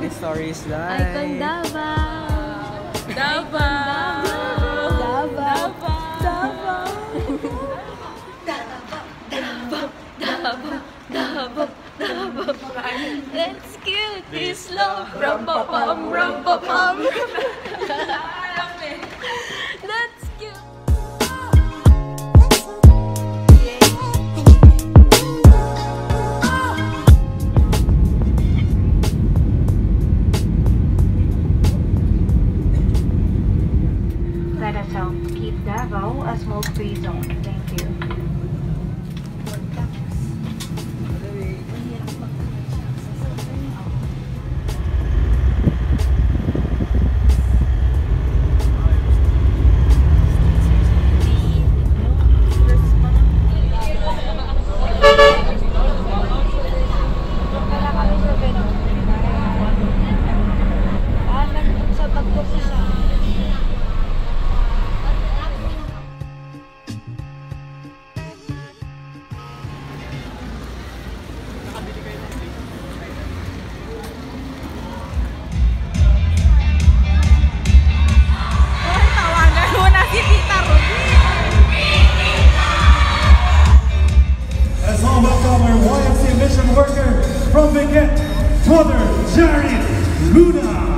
Stories Live. Icon Davao. Davao. Let's kill this love. Rum-pa-pum, rum-pa-pum. Let's kill. Let us help keep Davao a smoke-free zone. Thank you. Let's all welcome our YFC mission worker from Benguet, Father Jared Luna.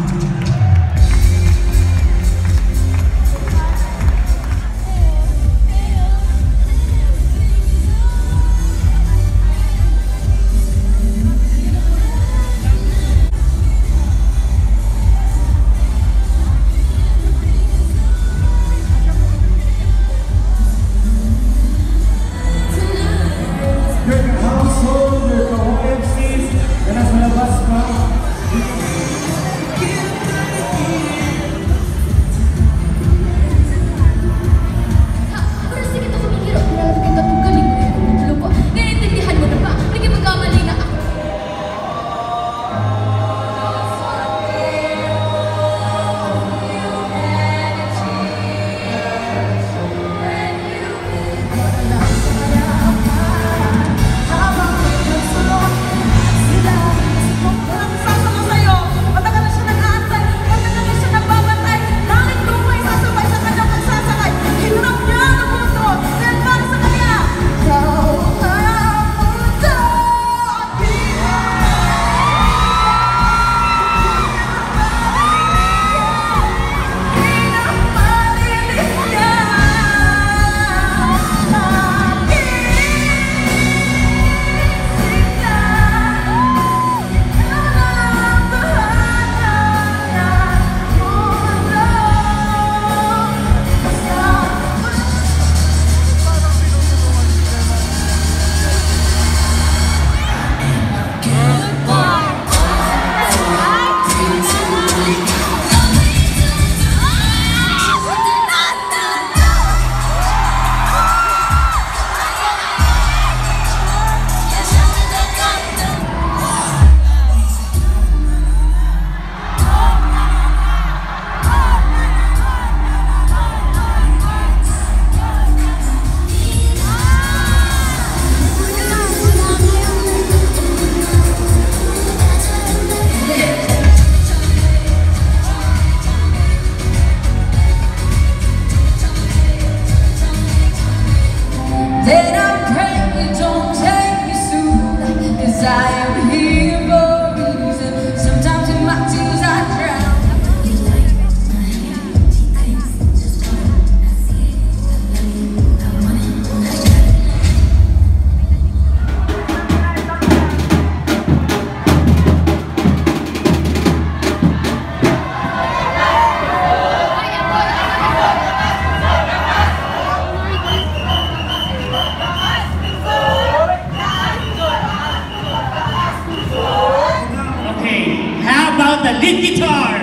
the lead guitar.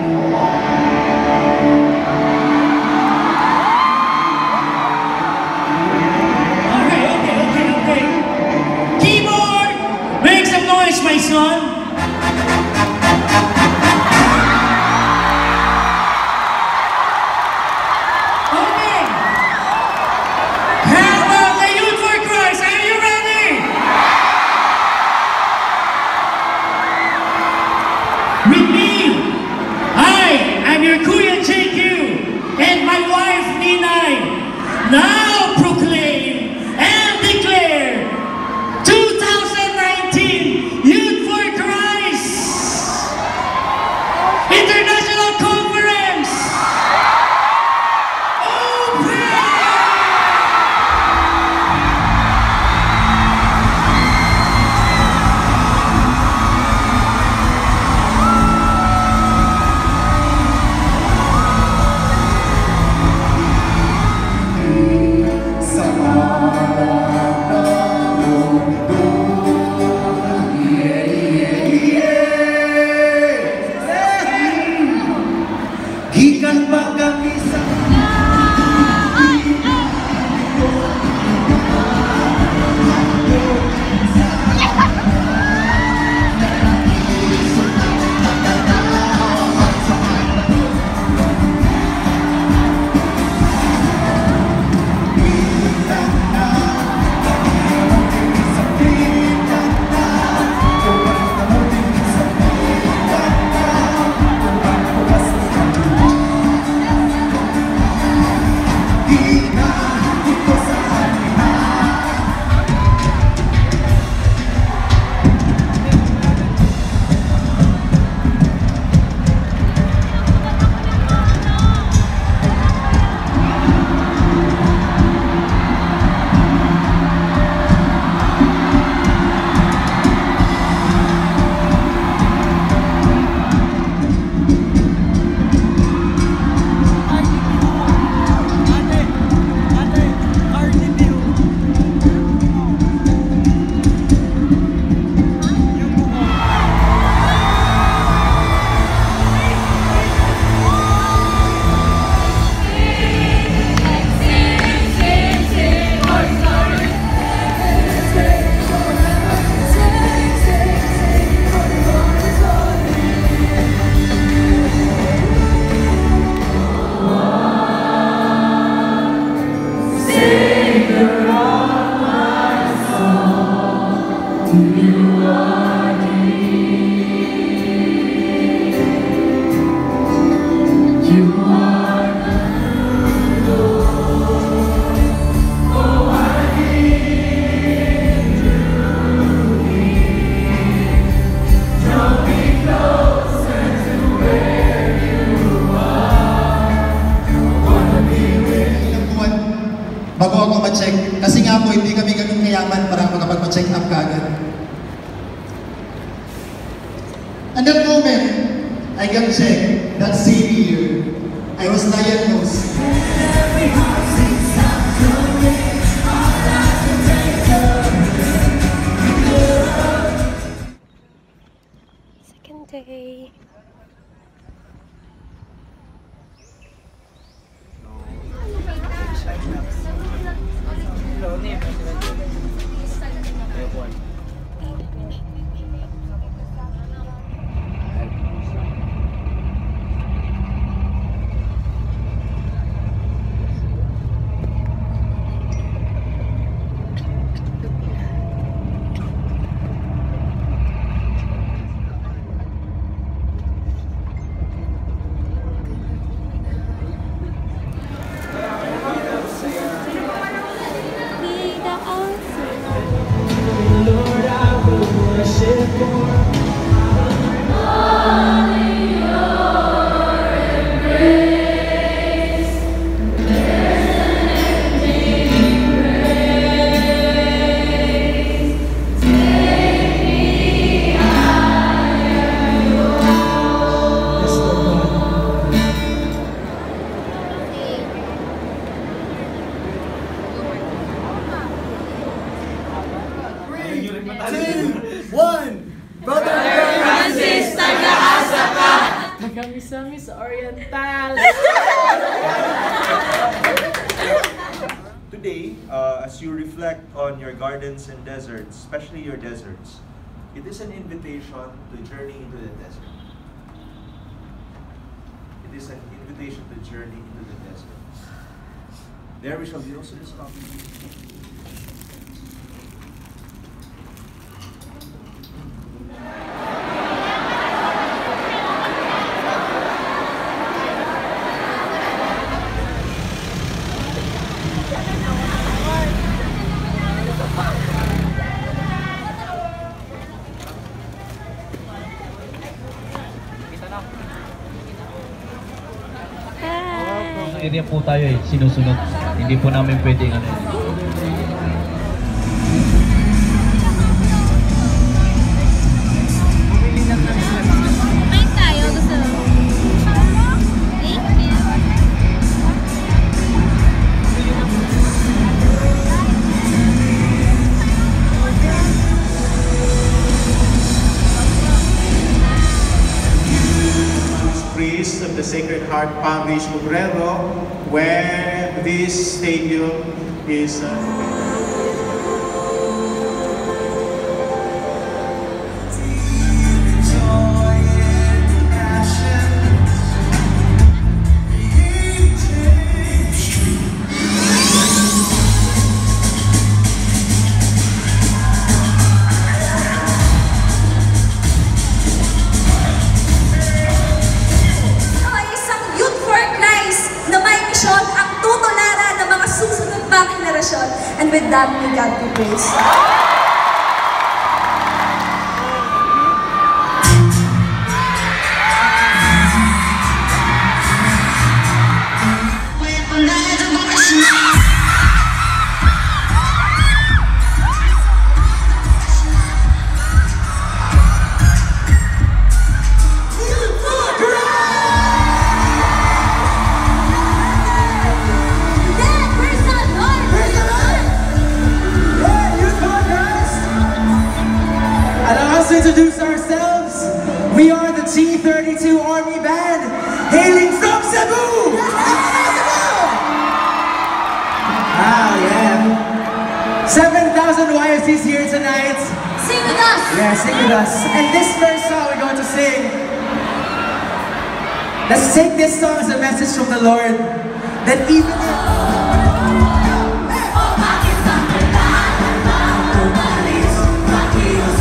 Okay. Keyboard, make some noise, my son. Bago ako ma-check, kasi nga po hindi kami ganun kayaman para makapag-check up kagad. And that moment, I got checked. That same year, I was diagnosed. Second day. Miss Oriental. Today, as you reflect on your gardens and deserts, especially your deserts, it is an invitation to journey into the desert. It is an invitation to journey into the desert. There we shall be also discovering. Area po tayo sinusunod. Hindi po namin pwedeng ano. Main tayo, gusto mo? Thank you. Priest of the Sacred Heart Parish Obrero, where this stadium is and with that, we got to praise. Introduce ourselves. We are the T32 Army Band, hailing from Cebu. Wow, yeah. 7,000 YFCs here tonight. Sing with us. Yeah, sing with us. And this first song we're going to sing. Let's take this song as a message from the Lord that even if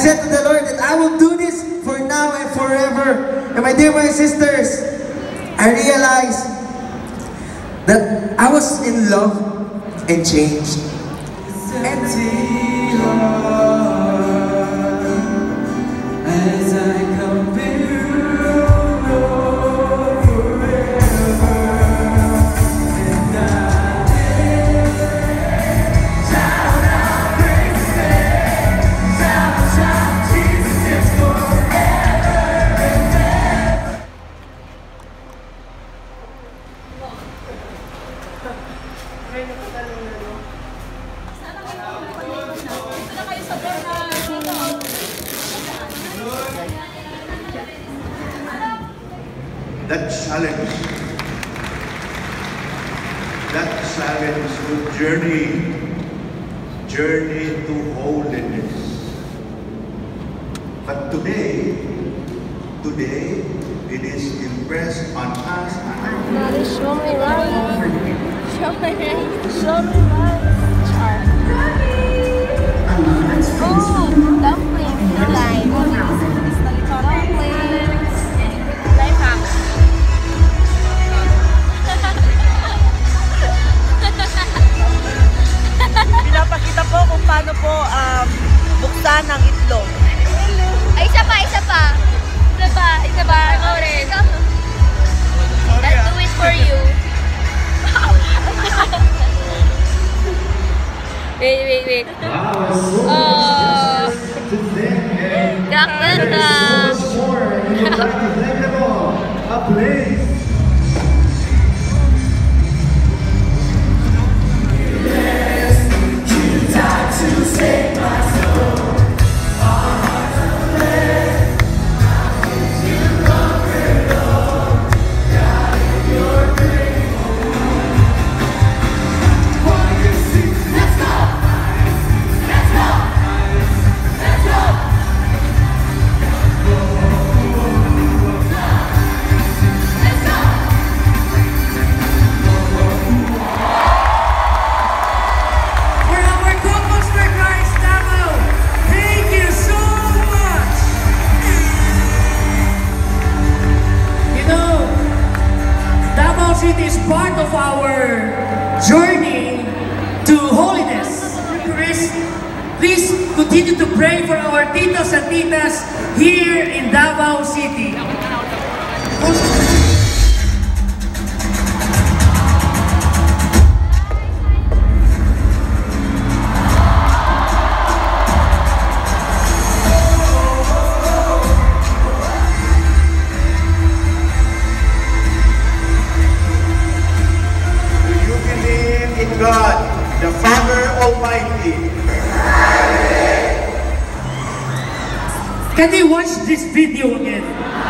said to the Lord that I will do this for now and forever. And my dear brothers and sisters, I realized that I was in love and changed. As I compare that challenge to journey to holiness. But today it is impressed on us. Daddy, show me right. Show me right. Oh, dumplings. Dumplings. Life hacks. Pinapakita po kung paano po buksan ang itlog. Ay, isa pa. Isa pa. Ikaw rin. I'll do it for you. Wait. Oh. Ganda. It is part of our journey to holiness. Please continue to pray for our titos and titas here in Davao City. God, the Father Almighty. Can you watch this video again?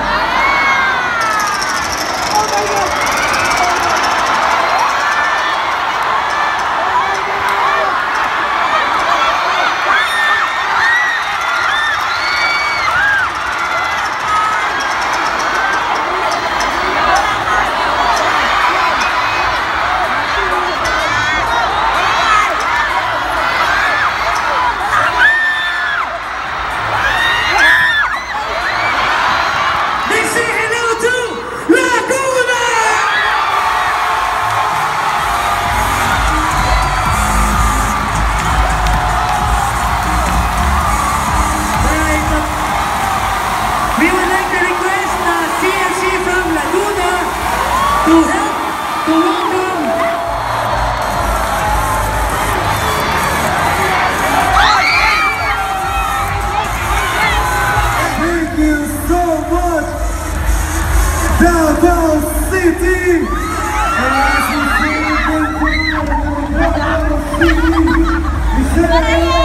Davao City! And as we celebrate the Davao City, we celebrate